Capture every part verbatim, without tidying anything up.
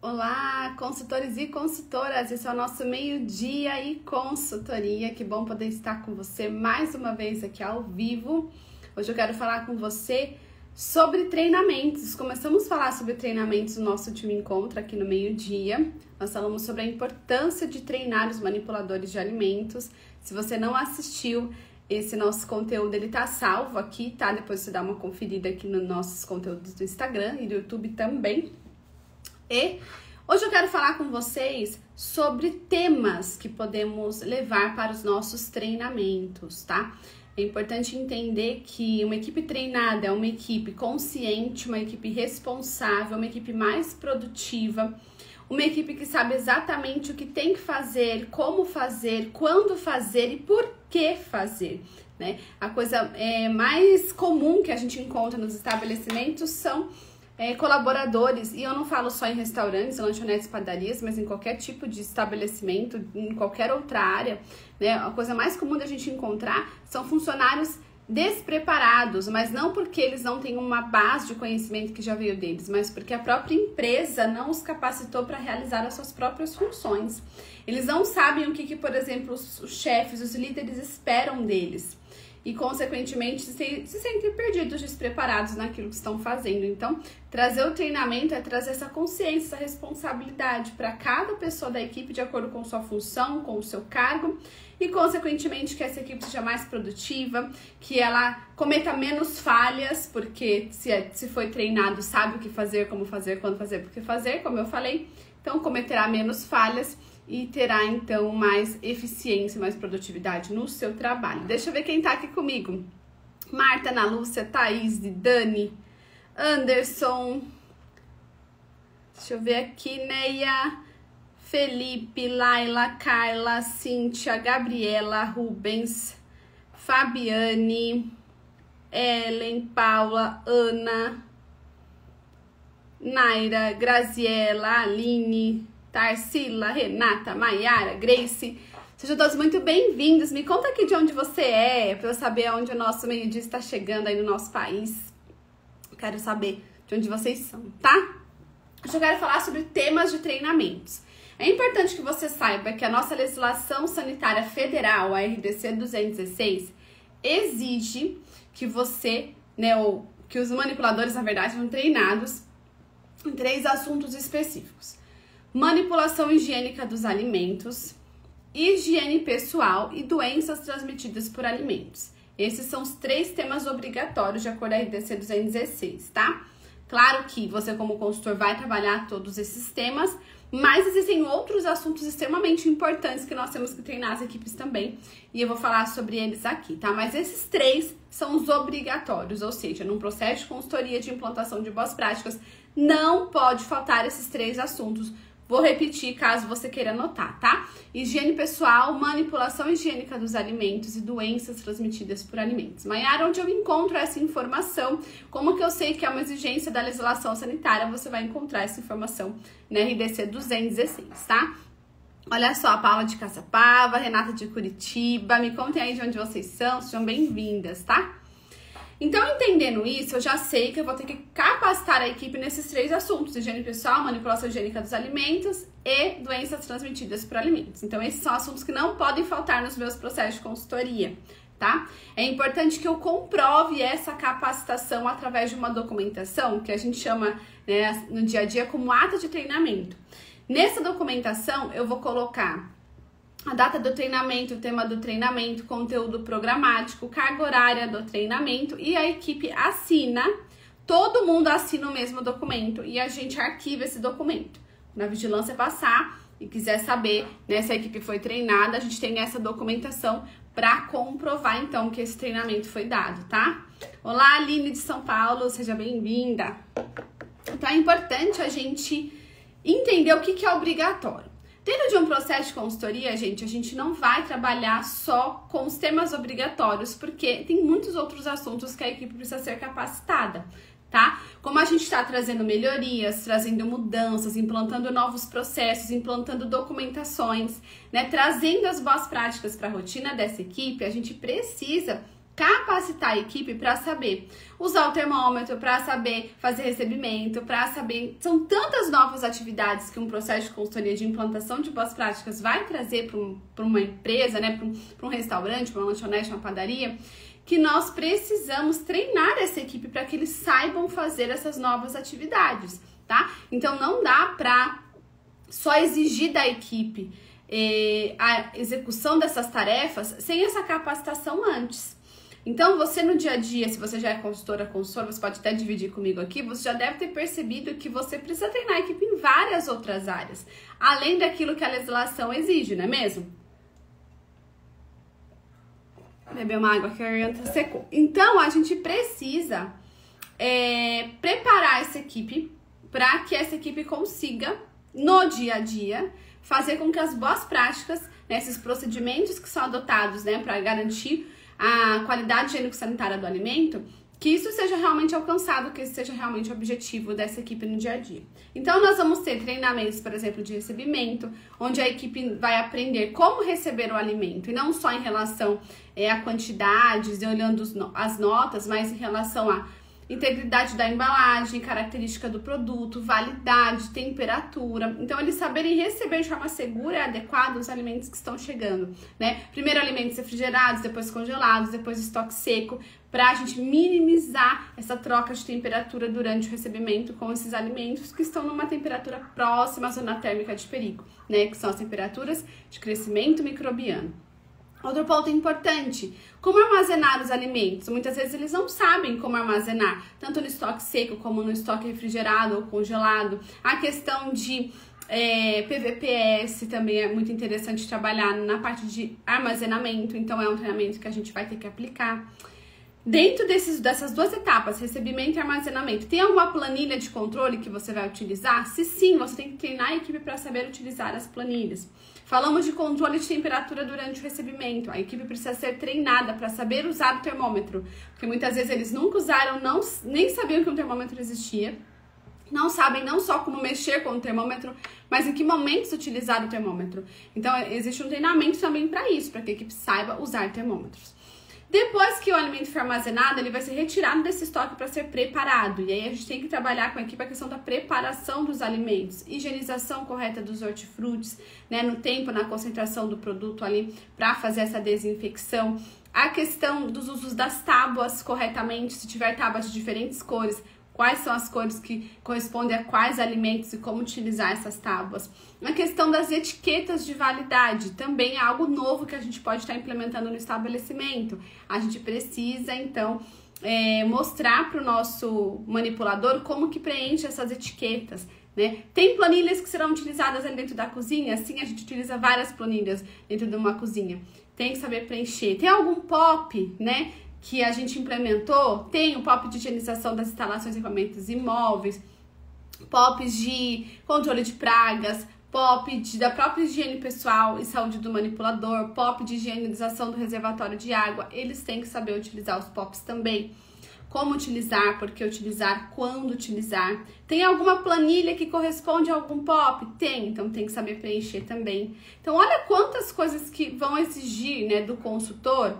Olá, consultores e consultoras, esse é o nosso meio-dia e consultoria. Que bom poder estar com você mais uma vez aqui ao vivo. Hoje eu quero falar com você sobre treinamentos. Começamos a falar sobre treinamentos no nosso último encontro aqui no meio-dia. Nós falamos sobre a importância de treinar os manipuladores de alimentos. Se você não assistiu, esse nosso conteúdo ele tá salvo aqui, tá? Depois você dá uma conferida aqui nos nossos conteúdos do Instagram e do YouTube também. E hoje eu quero falar com vocês sobre temas que podemos levar para os nossos treinamentos, tá? É importante entender que uma equipe treinada é uma equipe consciente, uma equipe responsável, uma equipe mais produtiva, uma equipe que sabe exatamente o que tem que fazer, como fazer, quando fazer e por que fazer, né? A coisa é, mais comum que a gente encontra nos estabelecimentos são É, colaboradores, e eu não falo só em restaurantes, lanchonetes, padarias, mas em qualquer tipo de estabelecimento, em qualquer outra área, né? A coisa mais comum da gente encontrar são funcionários despreparados, mas não porque eles não têm uma base de conhecimento que já veio deles, mas porque a própria empresa não os capacitou para realizar as suas próprias funções. Eles não sabem o que, que por exemplo, os, os chefes, os líderes esperam deles. E, consequentemente, se, se sentem perdidos, despreparados naquilo que estão fazendo. Então, trazer o treinamento é trazer essa consciência, essa responsabilidade para cada pessoa da equipe de acordo com sua função, com o seu cargo e, consequentemente, que essa equipe seja mais produtiva, que ela cometa menos falhas, porque se, se foi treinado, sabe o que fazer, como fazer, quando fazer, por que fazer, como eu falei, então cometerá menos falhas e terá, então, mais eficiência, mais produtividade no seu trabalho. Deixa eu ver quem tá aqui comigo. Marta, Ana Lúcia, Thaís, Dani, Anderson. Deixa eu ver aqui, Neia, Felipe, Laila, Carla, Cíntia, Gabriela, Rubens, Fabiane, Ellen, Paula, Ana, Naira, Graziela, Aline, Tarsila, Renata, Maiara, Grace, sejam todos muito bem-vindos. Me conta aqui de onde você é, para eu saber onde o nosso meio-dia está chegando aí no nosso país. Quero saber de onde vocês são, tá? Hoje eu quero falar sobre temas de treinamentos. É importante que você saiba que a nossa legislação sanitária federal, a R D C duzentos e dezesseis, exige que você, né, ou que os manipuladores, na verdade, sejam treinados em três assuntos específicos: manipulação higiênica dos alimentos, higiene pessoal e doenças transmitidas por alimentos. Esses são os três temas obrigatórios de acordo com a R D C duzentos e dezesseis, tá? Claro que você, como consultor, vai trabalhar todos esses temas, mas existem outros assuntos extremamente importantes que nós temos que treinar as equipes também, e eu vou falar sobre eles aqui, tá? Mas esses três são os obrigatórios, ou seja, num processo de consultoria de implantação de boas práticas, não pode faltar esses três assuntos. Vou repetir caso você queira anotar, tá? Higiene pessoal, manipulação higiênica dos alimentos e doenças transmitidas por alimentos. Maiara, onde eu encontro essa informação? Como que eu sei que é uma exigência da legislação sanitária? Você vai encontrar essa informação na R D C duzentos e dezesseis, tá? Olha só, a Paula de Caçapava, Renata de Curitiba, me contem aí de onde vocês são, sejam bem-vindas, tá? Então, entendendo isso, eu já sei que eu vou ter que capacitar a equipe nesses três assuntos: higiene pessoal, manipulação higiênica dos alimentos e doenças transmitidas por alimentos. Então, esses são assuntos que não podem faltar nos meus processos de consultoria, tá? É importante que eu comprove essa capacitação através de uma documentação que a gente chama, né, no dia a dia como ata de treinamento. Nessa documentação, eu vou colocar a data do treinamento, o tema do treinamento, conteúdo programático, carga horária do treinamento, e a equipe assina, todo mundo assina o mesmo documento e a gente arquiva esse documento. Na vigilância passar e quiser saber, né, se a equipe foi treinada, a gente tem essa documentação para comprovar então que esse treinamento foi dado, tá? Olá, Aline de São Paulo, seja bem-vinda. Então é importante a gente entender o que, que é obrigatório. Dentro de um processo de consultoria, gente, a gente não vai trabalhar só com os temas obrigatórios, porque tem muitos outros assuntos que a equipe precisa ser capacitada, tá? Como a gente está trazendo melhorias, trazendo mudanças, implantando novos processos, implantando documentações, né? Trazendo as boas práticas para a rotina dessa equipe, a gente precisa capacitar a equipe para saber usar o termômetro, para saber fazer recebimento, para saber... São tantas novas atividades que um processo de consultoria de implantação de boas práticas vai trazer para um, para uma empresa, né, para um, para um restaurante, para uma lanchonete, uma padaria, que nós precisamos treinar essa equipe para que eles saibam fazer essas novas atividades, tá? Então não dá para só exigir da equipe eh, a execução dessas tarefas sem essa capacitação antes. Então, você no dia a dia, se você já é consultora, consultor, você pode até dividir comigo aqui, você já deve ter percebido que você precisa treinar a equipe em várias outras áreas, além daquilo que a legislação exige, não é mesmo? Beber uma água que a garganta secou. Então, a gente precisa é, preparar essa equipe para que essa equipe consiga, no dia a dia, fazer com que as boas práticas, né, esses procedimentos que são adotados, né, para garantir a qualidade higiênico-sanitária do alimento, que isso seja realmente alcançado, que esse seja realmente o objetivo dessa equipe no dia a dia. Então, nós vamos ter treinamentos, por exemplo, de recebimento, onde a equipe vai aprender como receber o alimento, e não só em relação é, a quantidades e olhando os, as notas, mas em relação à integridade da embalagem, característica do produto, validade, temperatura. Então, eles saberem receber de forma segura e adequada os alimentos que estão chegando, né? Primeiro alimentos refrigerados, depois congelados, depois estoque seco, para a gente minimizar essa troca de temperatura durante o recebimento com esses alimentos que estão numa temperatura próxima à zona térmica de perigo, né? Que são as temperaturas de crescimento microbiano. Outro ponto importante, como armazenar os alimentos? Muitas vezes eles não sabem como armazenar, tanto no estoque seco como no estoque refrigerado ou congelado. A questão de é, P V P S também é muito interessante trabalhar na parte de armazenamento, então é um treinamento que a gente vai ter que aplicar. Dentro desses, dessas duas etapas, recebimento e armazenamento, tem alguma planilha de controle que você vai utilizar? Se sim, você tem que treinar a equipe para saber utilizar as planilhas. Falamos de controle de temperatura durante o recebimento. A equipe precisa ser treinada para saber usar o termômetro, porque muitas vezes eles nunca usaram, não, nem sabiam que um termômetro existia. Não sabem não só como mexer com o termômetro, mas em que momentos utilizar o termômetro. Então, existe um treinamento também para isso, para que a equipe saiba usar termômetros. Depois que o alimento for armazenado, ele vai ser retirado desse estoque para ser preparado. E aí a gente tem que trabalhar com a equipe a questão da preparação dos alimentos, higienização correta dos hortifrutis, né, no tempo, na concentração do produto ali, para fazer essa desinfecção. A questão dos usos das tábuas corretamente, se tiver tábuas de diferentes cores, quais são as cores que correspondem a quais alimentos e como utilizar essas tábuas. A questão das etiquetas de validade também é algo novo que a gente pode estar implementando no estabelecimento. A gente precisa, então, é, mostrar para o nosso manipulador como que preenche essas etiquetas, né? Tem planilhas que serão utilizadas ali dentro da cozinha? Sim, a gente utiliza várias planilhas dentro de uma cozinha. Tem que saber preencher. Tem algum pop, né, que a gente implementou? Tem o pop de higienização das instalações e equipamentos imóveis, pops de controle de pragas, pop de, da própria higiene pessoal e saúde do manipulador, pop de higienização do reservatório de água. Eles têm que saber utilizar os pops também. Como utilizar, por que utilizar, quando utilizar. Tem alguma planilha que corresponde a algum pop? Tem, então tem que saber preencher também. Então olha quantas coisas que vão exigir, né, do consultor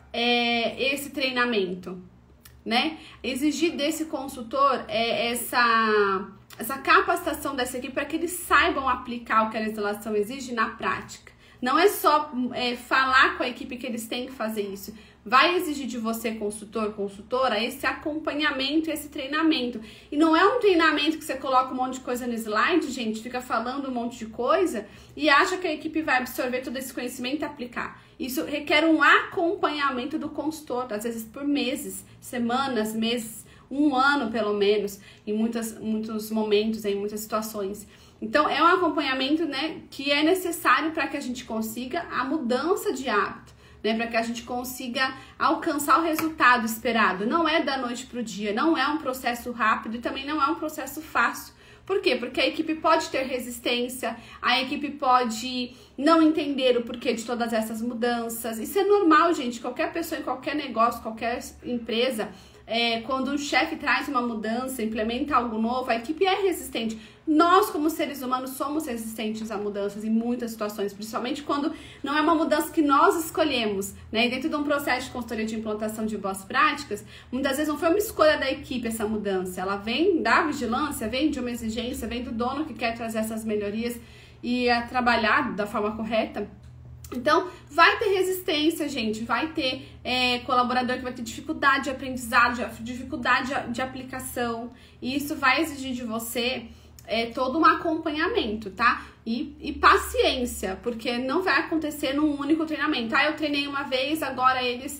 É, esse treinamento, né? Exigir desse consultor é, essa, essa capacitação dessa equipe para que eles saibam aplicar o que a legislação exige na prática. Não é só é, falar com a equipe que eles têm que fazer isso. Vai exigir de você, consultor, consultora, esse acompanhamento, esse treinamento. E não é um treinamento que você coloca um monte de coisa no slide, gente, fica falando um monte de coisa e acha que a equipe vai absorver todo esse conhecimento e aplicar. Isso requer um acompanhamento do consultor, às vezes por meses, semanas, meses, um ano pelo menos, em muitas, muitos momentos, em muitas situações. Então, é um acompanhamento, né, que é necessário para que a gente consiga a mudança de hábito, né, para que a gente consiga alcançar o resultado esperado. Não é da noite para o dia, não é um processo rápido e também não é um processo fácil. Por quê? Porque a equipe pode ter resistência, a equipe pode não entender o porquê de todas essas mudanças. Isso é normal, gente. Qualquer pessoa em qualquer negócio, qualquer empresa é, quando o chefe traz uma mudança, implementa algo novo, a equipe é resistente. Nós, como seres humanos, somos resistentes a mudanças em muitas situações, principalmente quando não é uma mudança que nós escolhemos, né? E dentro de um processo de consultoria de implantação de boas práticas, muitas vezes não foi uma escolha da equipe essa mudança, ela vem da vigilância, vem de uma exigência, vem do dono que quer trazer essas melhorias e a trabalhar da forma correta. Então, vai ter resistência, gente, vai ter é, colaborador que vai ter dificuldade de aprendizado, dificuldade de, de aplicação, e isso vai exigir de você é, todo um acompanhamento, tá? E, e paciência, porque não vai acontecer num único treinamento. Ah, eu treinei uma vez, agora eles,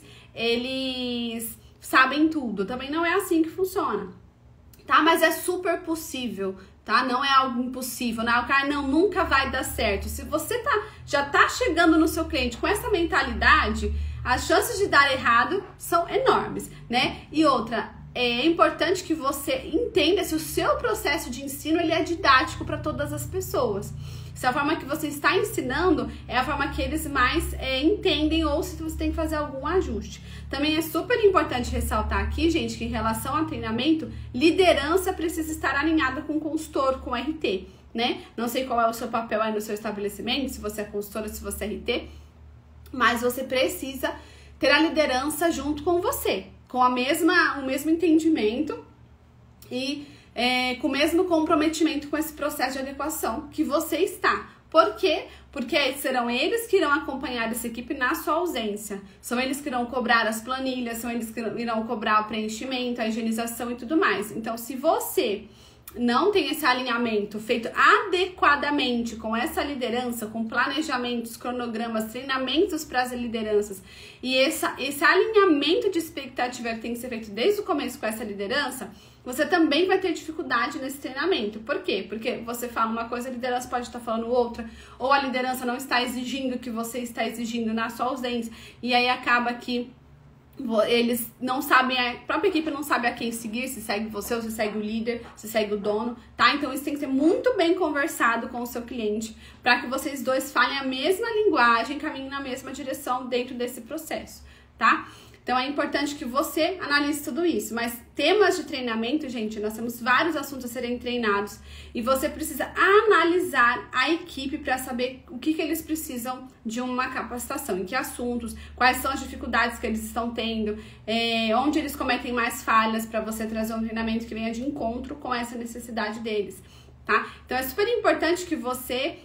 eles sabem tudo. Também não é assim que funciona, tá? Mas é super possível, tá? Não é algo impossível, né? O cara, não, nunca vai dar certo. Se você tá, já tá chegando no seu cliente com essa mentalidade, as chances de dar errado são enormes, né? E outra, é importante que você entenda se o seu processo de ensino ele é didático para todas as pessoas. Se a forma que você está ensinando é a forma que eles mais é, entendem ou se você tem que fazer algum ajuste. Também é super importante ressaltar aqui, gente, que em relação ao treinamento, liderança precisa estar alinhada com o consultor, com o R T, né? Não sei qual é o seu papel aí no seu estabelecimento, se você é consultora, se você é R T, mas você precisa ter a liderança junto com você, com a mesma, o mesmo entendimento e é, com o mesmo comprometimento com esse processo de adequação que você está. Por quê? Porque serão eles que irão acompanhar essa equipe na sua ausência. São eles que irão cobrar as planilhas, são eles que irão cobrar o preenchimento, a higienização e tudo mais. Então, se você não tem esse alinhamento feito adequadamente com essa liderança, com planejamentos, cronogramas, treinamentos para as lideranças e essa, esse alinhamento de expectativa que tem que ser feito desde o começo com essa liderança, você também vai ter dificuldade nesse treinamento. Por quê? Porque você fala uma coisa, a liderança pode estar falando outra, ou a liderança não está exigindo o que você está exigindo na sua ausência, e aí acaba que eles não sabem, a própria equipe não sabe a quem seguir, se segue você ou se segue o líder, se segue o dono, tá? Então isso tem que ser muito bem conversado com o seu cliente para que vocês dois falem a mesma linguagem, caminhem na mesma direção dentro desse processo, tá? Então é importante que você analise tudo isso, mas temas de treinamento, gente, nós temos vários assuntos a serem treinados e você precisa analisar a equipe para saber o que, que eles precisam de uma capacitação, em que assuntos, quais são as dificuldades que eles estão tendo, é, onde eles cometem mais falhas para você trazer um treinamento que venha de encontro com essa necessidade deles, tá? Então é super importante que você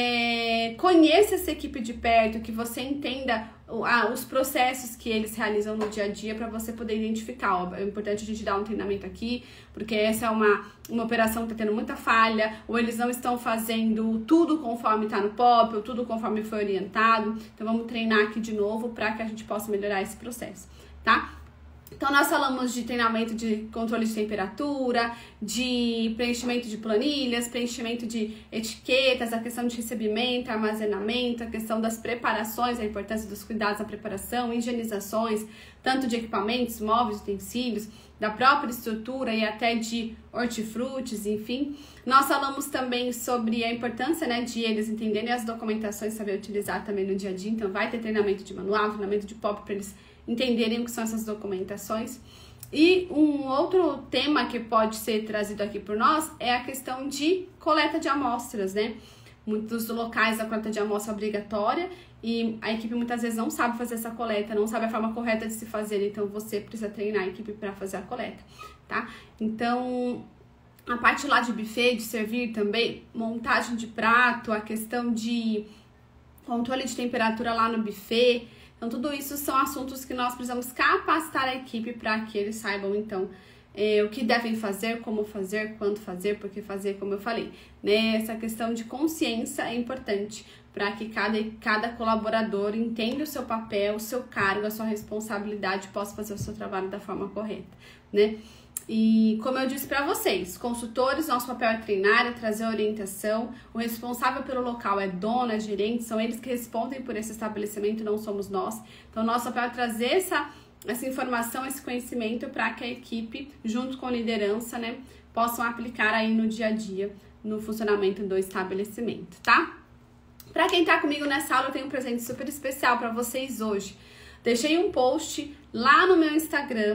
É, conheça essa equipe de perto, que você entenda ah, os processos que eles realizam no dia a dia para você poder identificar. Ó, é importante a gente dar um treinamento aqui, porque essa é uma, uma operação que está tendo muita falha, ou eles não estão fazendo tudo conforme está no P O P, ou tudo conforme foi orientado. Então vamos treinar aqui de novo para que a gente possa melhorar esse processo, tá? Então, nós falamos de treinamento de controle de temperatura, de preenchimento de planilhas, preenchimento de etiquetas, a questão de recebimento, armazenamento, a questão das preparações, a importância dos cuidados da preparação, higienizações, tanto de equipamentos, móveis, utensílios, da própria estrutura e até de hortifrutis, enfim. Nós falamos também sobre a importância, né, de eles entenderem as documentações, saber utilizar também no dia a dia. Então, vai ter treinamento de manual, treinamento de P O P para eles entenderem o que são essas documentações. E um outro tema que pode ser trazido aqui por nós é a questão de coleta de amostras, né? Muitos locais a coleta de amostra é obrigatória e a equipe muitas vezes não sabe fazer essa coleta, não sabe a forma correta de se fazer, então você precisa treinar a equipe para fazer a coleta, tá? Então, a parte lá de buffet, de servir também, montagem de prato, a questão de controle de temperatura lá no buffet. Então, tudo isso são assuntos que nós precisamos capacitar a equipe para que eles saibam, então, é, o que devem fazer, como fazer, quando fazer, por que fazer, como eu falei. Né? Essa questão de consciência é importante para que cada, cada colaborador entenda o seu papel, o seu cargo, a sua responsabilidade e possa fazer o seu trabalho da forma correta, né? E como eu disse para vocês, consultores, nosso papel é treinar, é trazer orientação, o responsável pelo local é dono, é gerente, são eles que respondem por esse estabelecimento, não somos nós. Então, nosso papel é trazer essa, essa informação, esse conhecimento para que a equipe, junto com a liderança, né, possam aplicar aí no dia a dia, no funcionamento do estabelecimento, tá? Para quem tá comigo nessa aula, eu tenho um presente super especial para vocês hoje. Deixei um post lá no meu Instagram,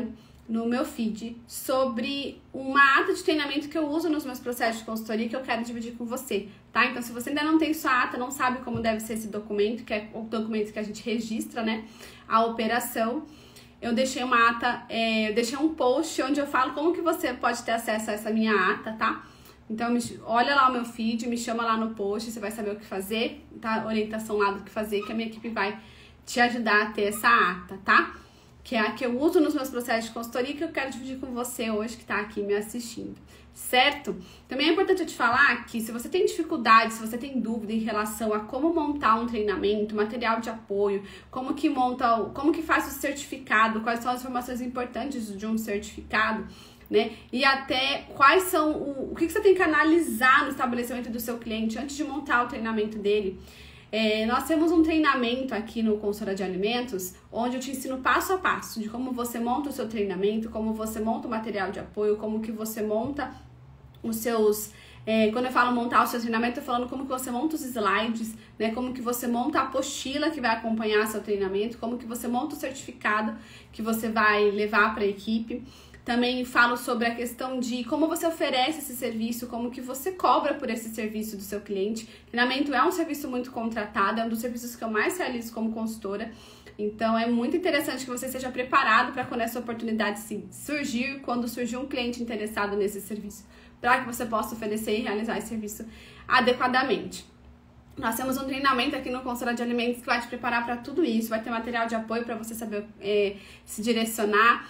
no meu feed sobre uma ata de treinamento que eu uso nos meus processos de consultoria que eu quero dividir com você, tá? Então, se você ainda não tem sua ata, não sabe como deve ser esse documento, que é o documento que a gente registra, né, a operação, eu deixei uma ata, é, eu deixei um post onde eu falo como que você pode ter acesso a essa minha ata, tá? Então, me, olha lá o meu feed, me chama lá no post, você vai saber o que fazer, tá? Orientação lá do que fazer, que a minha equipe vai te ajudar a ter essa ata, tá? Que é a que eu uso nos meus processos de consultoria que eu quero dividir com você hoje que tá aqui me assistindo, certo? Também é importante eu te falar que se você tem dificuldade, se você tem dúvida em relação a como montar um treinamento, material de apoio, como que monta, como que faz o certificado, quais são as informações importantes de um certificado, né? E até quais são, o, o que, que você tem que analisar no estabelecimento do seu cliente antes de montar o treinamento dele. É, nós temos um treinamento aqui no Consultora de Alimentos, onde eu te ensino passo a passo de como você monta o seu treinamento, como você monta o material de apoio, como que você monta os seus... É, quando eu falo montar o seu treinamento, eu tô falando como que você monta os slides, né, como que você monta a apostila que vai acompanhar seu treinamento, como que você monta o certificado que você vai levar para a equipe. Também falo sobre a questão de como você oferece esse serviço, como que você cobra por esse serviço do seu cliente. Treinamento é um serviço muito contratado, é um dos serviços que eu mais realizo como consultora. Então, é muito interessante que você esteja preparado para quando essa oportunidade surgir, quando surgir um cliente interessado nesse serviço, para que você possa oferecer e realizar esse serviço adequadamente. Nós temos um treinamento aqui no Consultora de Alimentos que vai te preparar para tudo isso, vai ter material de apoio para você saber é, se direcionar.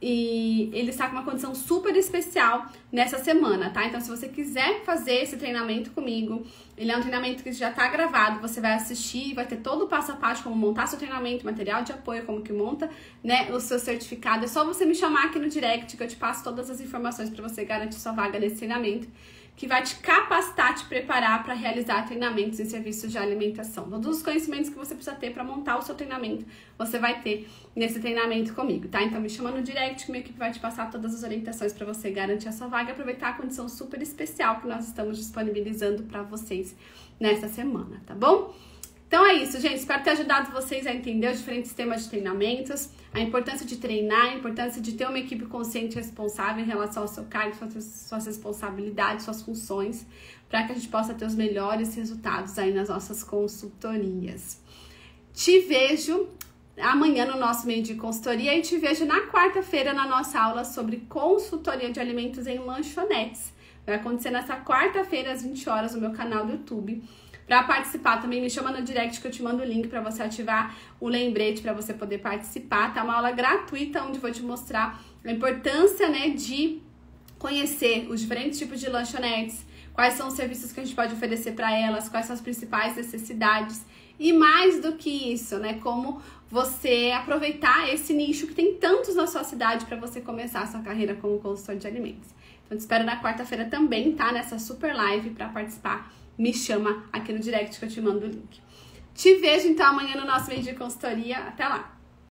E ele está com uma condição super especial nessa semana, tá? Então, se você quiser fazer esse treinamento comigo, ele é um treinamento que já está gravado, você vai assistir, vai ter todo o passo a passo, como montar seu treinamento, material de apoio, como que monta, né, o seu certificado. É só você me chamar aqui no direct que eu te passo todas as informações para você garantir sua vaga nesse treinamento, que vai te capacitar, te preparar para realizar treinamentos em serviços de alimentação. Todos os conhecimentos que você precisa ter para montar o seu treinamento, você vai ter nesse treinamento comigo, tá? Então me chama no direct que minha equipe vai te passar todas as orientações para você garantir a sua vaga e aproveitar a condição super especial que nós estamos disponibilizando para vocês nessa semana, tá bom? Então é isso, gente. Espero ter ajudado vocês a entender os diferentes temas de treinamentos, a importância de treinar, a importância de ter uma equipe consciente e responsável em relação ao seu cargo, suas, suas responsabilidades, suas funções, para que a gente possa ter os melhores resultados aí nas nossas consultorias. Te vejo amanhã no nosso meio de consultoria e te vejo na quarta-feira na nossa aula sobre consultoria de alimentos em lanchonetes. Vai acontecer nessa quarta-feira às vinte horas no meu canal do YouTube. Para participar também me chama no direct que eu te mando o link para você ativar o lembrete para você poder participar. Tá uma aula gratuita onde eu vou te mostrar a importância, né, de conhecer os diferentes tipos de lanchonetes, quais são os serviços que a gente pode oferecer para elas, quais são as principais necessidades e mais do que isso, né, como você aproveitar esse nicho que tem tantos na sua cidade para você começar a sua carreira como consultor de alimentos. Então te espero na quarta-feira também, tá, nessa super live para participar. Me chama aqui no direct que eu te mando o link. Te vejo então amanhã no nosso vídeo de consultoria. Até lá!